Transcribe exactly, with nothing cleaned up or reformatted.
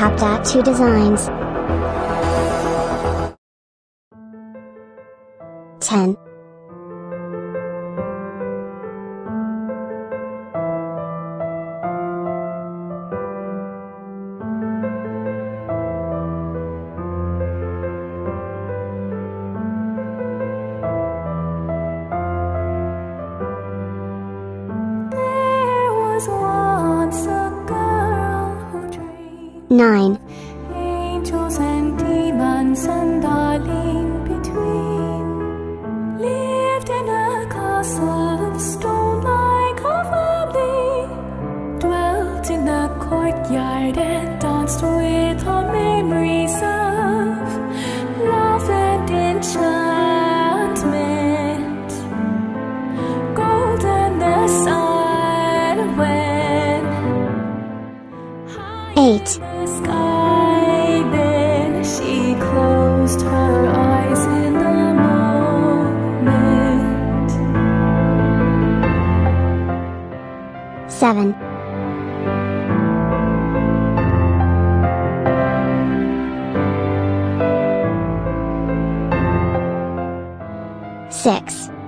Top Tattoo Designs. ten. nine. Angels and demons and darling between lived in a castle of stone like a family, dwelt in a courtyard and danced with our memories of love and enchantment. Golden the sun when eight. Sky, then she closed her eyes in the moment. seven. six.